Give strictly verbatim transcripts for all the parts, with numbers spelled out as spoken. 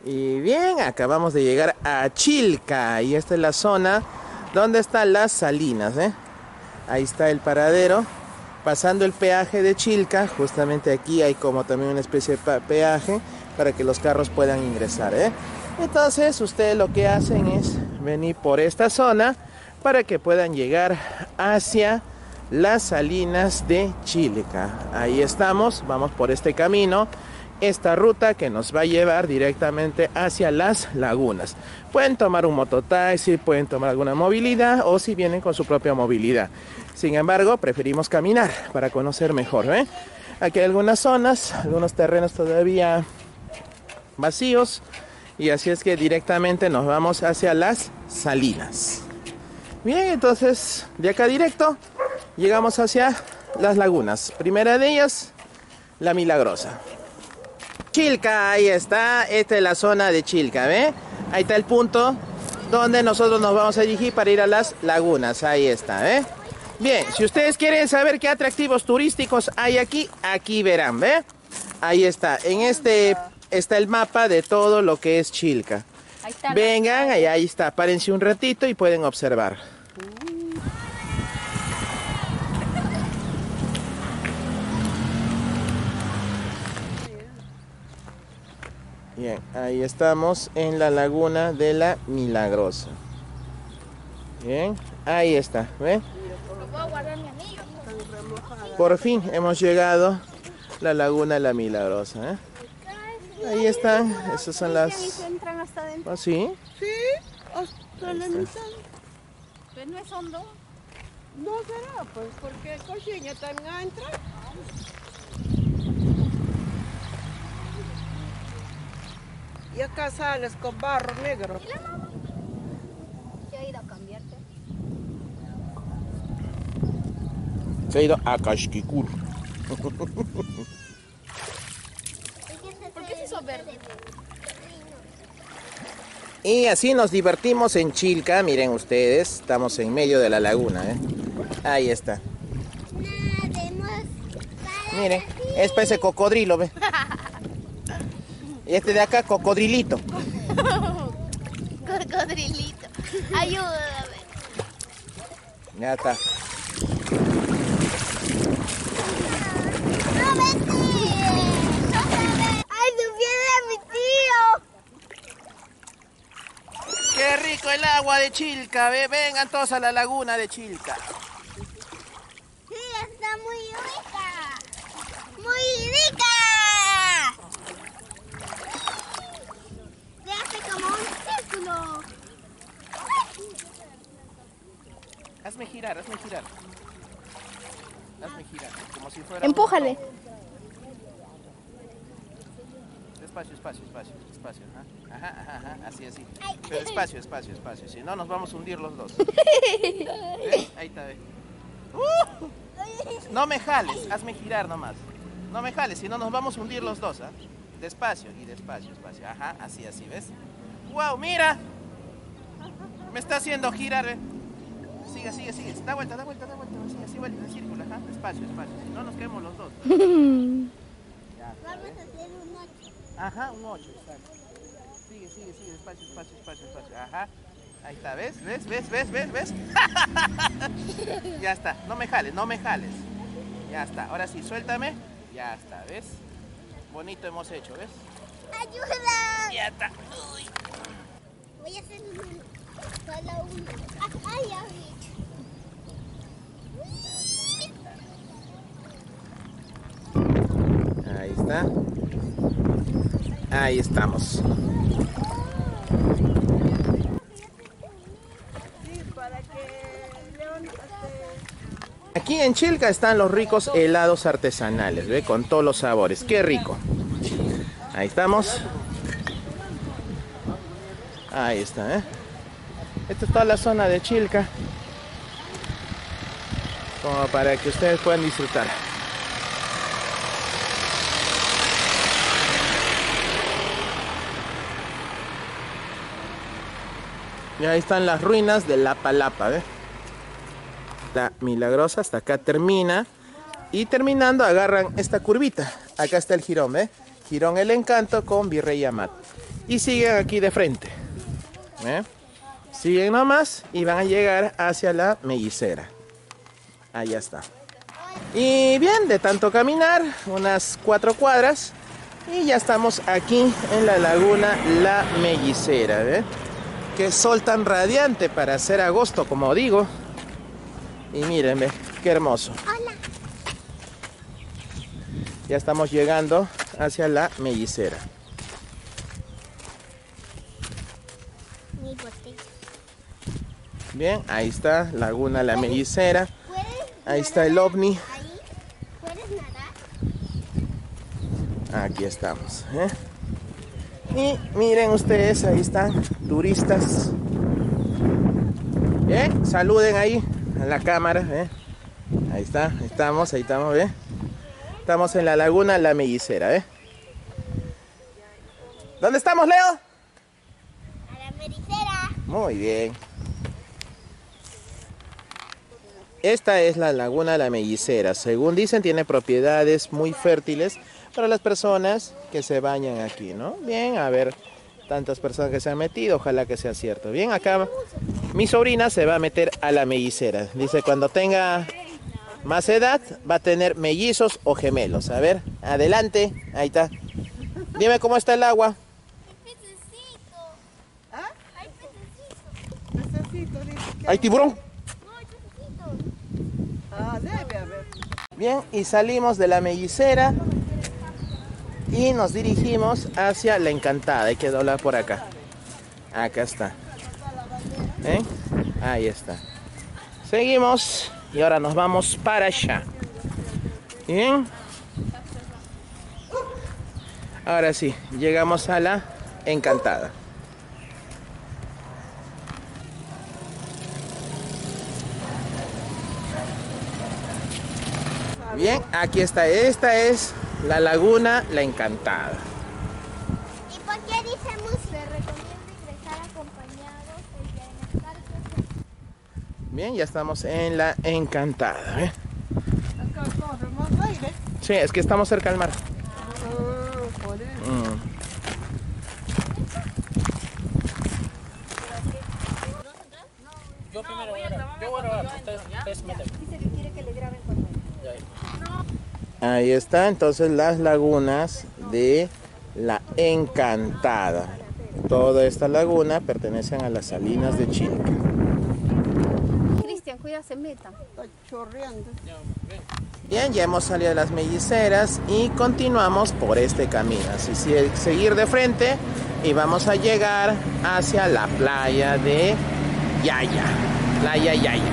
Y bien, acabamos de llegar a Chilca y esta es la zona donde están las salinas, ¿eh? Ahí está el paradero, pasando el peaje de Chilca. Justamente aquí hay como también una especie de peaje para que los carros puedan ingresar, ¿eh? Entonces ustedes lo que hacen es venir por esta zona para que puedan llegar hacia las salinas de Chilca. Ahí estamos, vamos por este camino, esta ruta que nos va a llevar directamente hacia las lagunas. Pueden tomar un mototaxi, pueden tomar alguna movilidad o si vienen con su propia movilidad. Sin embargo, preferimos caminar para conocer mejor, ¿eh? Aquí hay algunas zonas, algunos terrenos todavía vacíos y así es que directamente nos vamos hacia las salinas. Bien, entonces de acá directo llegamos hacia las lagunas. Primera de ellas, La Milagrosa. Chilca, ahí está, esta es la zona de Chilca, ¿ve? Ahí está el punto donde nosotros nos vamos a dirigir para ir a las lagunas, ahí está, ¿ve? Bien, si ustedes quieren saber qué atractivos turísticos hay aquí, aquí verán, ¿ve? Ahí está, en este está el mapa de todo lo que es Chilca. Ahí está. Vengan, ahí, ahí está, párense un ratito y pueden observar. Bien, ahí estamos en la laguna de La Milagrosa. Bien, ahí está, ¿ven? Por fin hemos llegado a la laguna de La Milagrosa, ¿eh? Ahí están, esas son las... ¿Ah, sí? Sí, hasta la mitad. ¿Pero no es hondo? No será, pues, porque cochiña también entra. Y acá sales con barro negro. ¿Y la mamá? ¿Se ha ido a cambiarte? Se ha ido a Casquicur. ¿Por qué se hizo verde? Y así nos divertimos en Chilca, miren ustedes, estamos en medio de la laguna, ¿eh? Ahí está. Miren, es ese cocodrilo, ¿ve? Y este de acá, cocodrilito. Cocodrilito. Ayúdame. Ya está. ¡No me tires! ¡Ay, su piedra de mi tío! ¡Qué rico el agua de Chilca! ¿Ve? Vengan todos a la laguna de Chilca. Sí, está muy rica. ¡Muy rica! Se hace como un círculo. Hazme girar, hazme girar. Hazme girar, como si fuera... Empújale. Despacio, espacio, espacio, espacio. Ajá, ajá, ajá, así, así. Pero espacio, espacio, espacio. Si no, nos vamos a hundir los dos. ¿Ves? Ahí está, ve. Uh, no me jales, hazme girar nomás. No me jales, si no nos vamos a hundir los dos, ¿ah? ¿eh? Despacio y despacio, despacio. Ajá, así, así, ¿ves? ¡Wow! ¡Mira! Me está haciendo girar, ¿eh? Sigue, sigue, sigue. Da vuelta, da vuelta, da vuelta. Así, así vuelta, en círculo, ajá. Despacio, despacio. Si no, nos quedamos los dos. Ya, Vamos a hacer un ocho. ajá, un ocho, exacto. Sigue, sigue, sigue, despacio, despacio, despacio, despacio. Ajá. Ahí está, ¿ves? ¿Ves? ¿Ves? ¿Ves? ¿Ves? ¿Ves? Ya está. No me jales, no me jales. Ya está. Ahora sí, suéltame. Ya está, ¿ves? Bonito hemos hecho, ¿ves? ¡Ayuda! Ya está. Uy. Voy a hacer uno. Solo uno. ¡Ay, ay! Ahí está. Ahí estamos. Aquí en Chilca están los ricos helados artesanales, ¿ve? Con todos los sabores. ¡Qué rico! Ahí estamos. Ahí está, ¿eh? Esta es toda la zona de Chilca. Como para que ustedes puedan disfrutar. Y ahí están las ruinas de Lapalapa, ¿ves? La Milagrosa hasta acá termina. Y terminando agarran esta curvita. Acá está el jirón, ¿ves? Jirón El Encanto con Virrey Amat. y siguen aquí de frente. ¿Eh? Siguen nomás y van a llegar hacia la mellicera. Ahí está. Y bien, de tanto caminar, unas cuatro cuadras, y ya estamos aquí en la laguna La Mellicera. ¿Eh? Qué sol tan radiante para hacer agosto, como digo. Y miren, ¿ve? Qué hermoso. Hola. Ya estamos llegando hacia la mellicera. Mi botella. Bien, ahí está, laguna La Mellicera. ¿Puedes Ahí está el ovni. Ahí. ¿Puedes nadar? Aquí estamos. ¿eh? Y miren ustedes, ahí están, turistas. Bien, saluden ahí a la cámara. ¿eh? Ahí está, ahí estamos, ahí estamos, ¿eh? Estamos en la laguna La Mellicera, ¿eh? ¿Dónde estamos, Leo? A la mellicera. Muy bien. Esta es la laguna La Mellicera. Según dicen, tiene propiedades muy fértiles para las personas que se bañan aquí, ¿no? Bien, a ver, tantas personas que se han metido, ojalá que sea cierto. Bien, acá mi sobrina se va a meter a la mellicera. Dice, cuando tenga más edad, va a tener mellizos o gemelos. A ver, adelante, ahí está. Dime cómo está el agua. Hay pececito. ¿Ah? Hay pececito. Necesito, dice que- ¿Hay tiburón? No, hay pececito. Ah, debe haber. Bien, y salimos de la mellicera y nos dirigimos hacia la Encantada. Hay que doblar por acá. Acá está. ¿Eh? Ahí está. Seguimos y ahora nos vamos para allá. Bien. Ahora sí, llegamos a la Encantada. Bien, aquí está. Esta es la laguna La Encantada. ¿Y por qué dice música? Se recomienda ingresar acompañados el día en el parque. Bien, ya estamos en la Encantada. ¿eh? Acá corre más aire. Sí, es que estamos cerca del mar. Ah, por eso. Mm. Yo primero voy a grabar. Yo voy a grabar. Ustedes, ustedes meten. Ahí está entonces las lagunas de la Encantada. Toda esta laguna pertenecen a las salinas de Chilca. Cristian, cuidado, se metan. Está chorreando. Bien, ya hemos salido de las melliceras y continuamos por este camino. Así que seguir de frente y vamos a llegar hacia la playa de Yaya. Playa Yaya.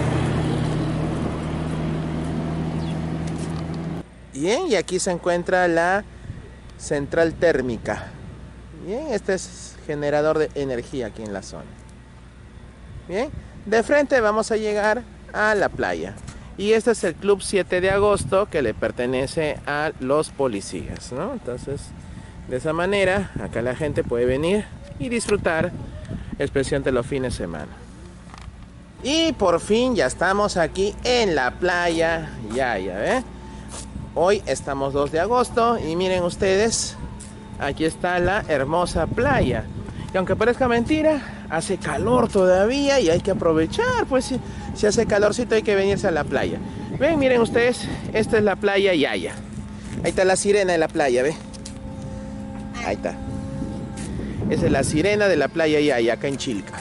Bien, y aquí se encuentra la central térmica. Bien, este es generador de energía aquí en la zona. Bien, de frente vamos a llegar a la playa. Y este es el Club siete de agosto que le pertenece a los policías, ¿no? Entonces, de esa manera, acá la gente puede venir y disfrutar especialmente los fines de semana. Y por fin ya estamos aquí en la playa Yaya, ¿eh? Hoy estamos dos de agosto y miren ustedes, aquí está la hermosa playa. Y aunque parezca mentira, hace calor todavía y hay que aprovechar, pues si, si hace calorcito hay que venirse a la playa. Ven, miren ustedes, esta es la playa Yaya. Ahí está la sirena de la playa, ¿ve? Ahí está. Esa es la sirena de la playa Yaya, acá en Chilca.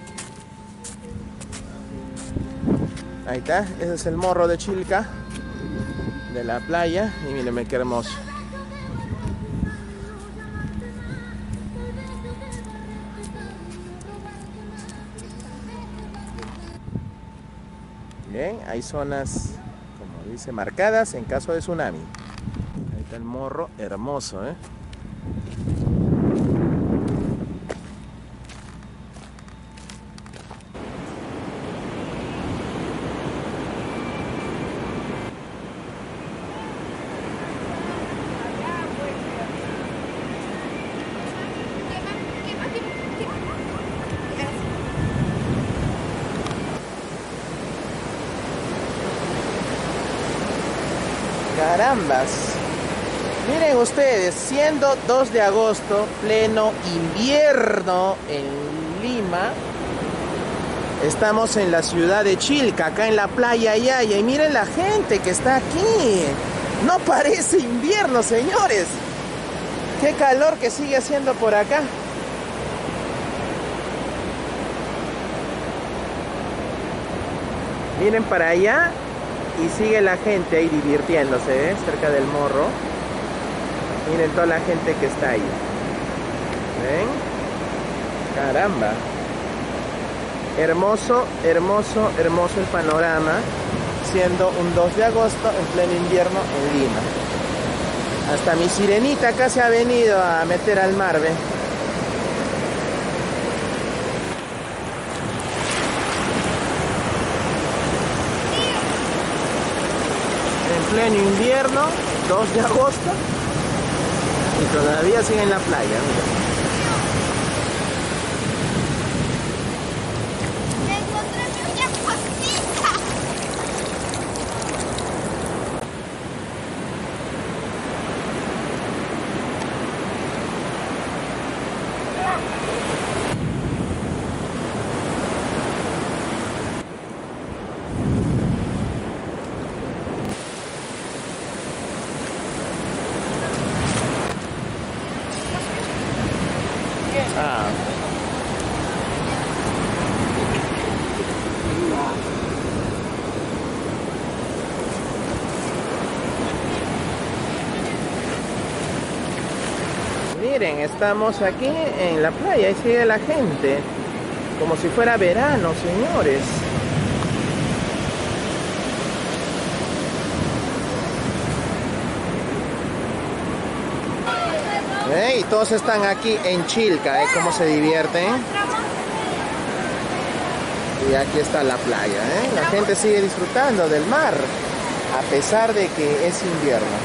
Ahí está, ese es el morro de Chilca, de la playa, y mírenme qué hermoso. Bien, hay zonas, como dice, marcadas en caso de tsunami. Ahí está el morro, hermoso, ¿eh? Carambas. Miren ustedes, siendo dos de agosto, pleno invierno en Lima, estamos en la ciudad de Chilca, acá en la playa Yaya, y miren la gente que está aquí. No parece invierno, señores. Qué calor que sigue haciendo por acá. Miren para allá y sigue la gente ahí divirtiéndose, ¿eh? Cerca del morro. Miren toda la gente que está ahí. ¿Ven? Caramba. Hermoso, hermoso, hermoso el panorama, siendo un dos de agosto en pleno invierno en Lima. Hasta mi sirenita acá se ha venido a meter al mar, ¿ven? En pleno invierno, dos de agosto, y todavía sigue en la playa, mira. Ah. Miren, estamos aquí en la playa y sigue la gente, como si fuera verano, señores. ¿Eh? Y todos están aquí en Chilca, ¿eh? Cómo se divierten. Y aquí está la playa, ¿eh? La gente sigue disfrutando del mar, a pesar de que es invierno.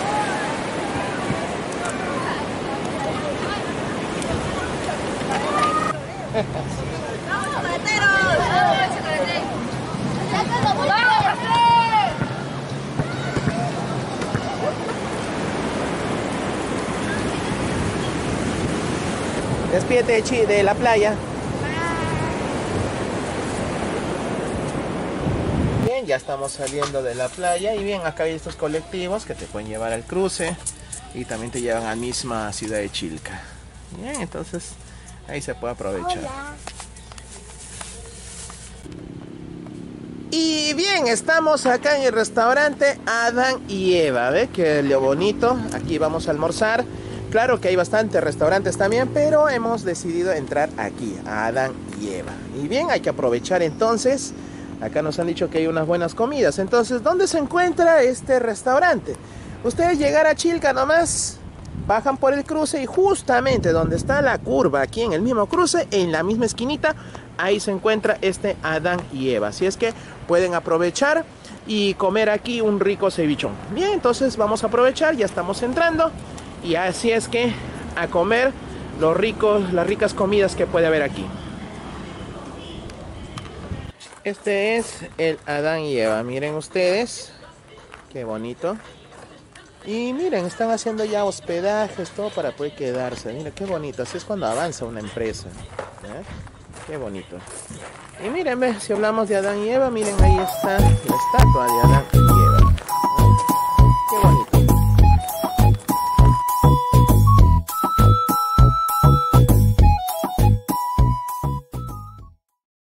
Despídete de, de la playa. Bien, ya estamos saliendo de la playa y bien, acá hay estos colectivos que te pueden llevar al cruce y también te llevan a la misma ciudad de Chilca. Bien, entonces ahí se puede aprovechar. Hola. Y bien, estamos acá en el restaurante Adán y Eva, ¿ve? Que lo bonito, aquí vamos a almorzar. Claro que hay bastantes restaurantes también, pero hemos decidido entrar aquí, a Adán y Eva. Y bien, hay que aprovechar entonces. Acá nos han dicho que hay unas buenas comidas. Entonces, ¿dónde se encuentra este restaurante? Ustedes llegar a Chilca nomás, bajan por el cruce y justamente donde está la curva, aquí en el mismo cruce, en la misma esquinita, ahí se encuentra este Adán y Eva. Así es que pueden aprovechar y comer aquí un rico cevichón. Bien, entonces vamos a aprovechar, ya estamos entrando. Y así es que a comer los ricos, las ricas comidas que puede haber aquí. Este es el Adán y Eva. Miren ustedes. Qué bonito. Y miren, están haciendo ya hospedajes, todo para poder quedarse. Miren qué bonito. Así es cuando avanza una empresa. ¿Eh? Qué bonito. Y miren, ve, si hablamos de Adán y Eva, miren, ahí está la estatua de Adán.